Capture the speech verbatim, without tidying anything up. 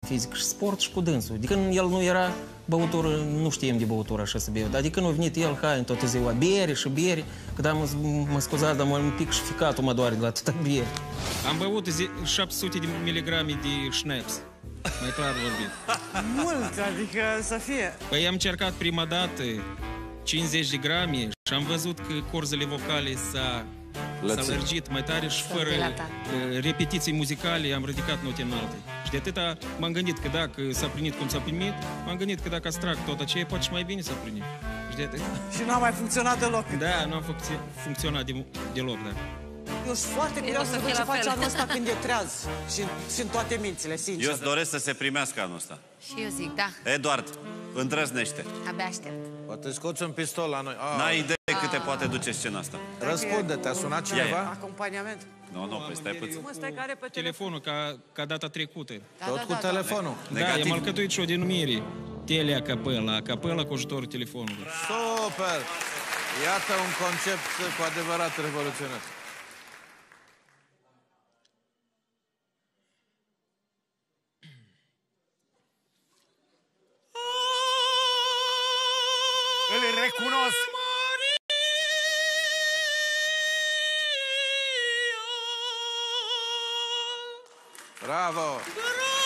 fizică și sport și cu dânsul. De când el nu era băutură, nu știam de băutură așa să bea. Dar de când a venit el, hai, în toată ziua, bere și bere. Când am, mă scuzați, dar un pic și ficatul mă doare de la atâta bere. Am băut șapte sute de miligrame de șnaps. Mai clar vorbit. Mult, adică să fie. Păi am încercat prima dată cincizeci de grame și am văzut că corzele vocale s-a lărgit mai tare și fără repetiții muzicale am ridicat note înalte. Și de atâta m-am gândit că dacă s-a primit cum s-a primit, m-am gândit că dacă astrag tot aceea, poate și mai bine s-a primit. Și de atâta... Și n-a mai funcționat deloc. Da, nu a funcționat de, deloc, da. Eu sunt foarte curios să văd ce face anul ăsta când e treaz și sunt toate mințile, sincer. Eu îți doresc să se primească anul ăsta. Și eu zic, da. Eduard, îndrăznește. Abia aștept. Poate scoți un pistol la noi. N-ai idee câte poate duce scena asta. Răspunde, te-a sunat cineva? Acompaniament. Nu, nu, păi stai puțin. Mă, stai care pe Telefonul, ca, ca data trecută. Tot cu telefonul. Da, i-am alcătuit și o denumire. Telea Capela, Capela cu ajutorul telefonului. Super! Iată un concept cu adevărat revoluționar. Îl recunosc! Bravo!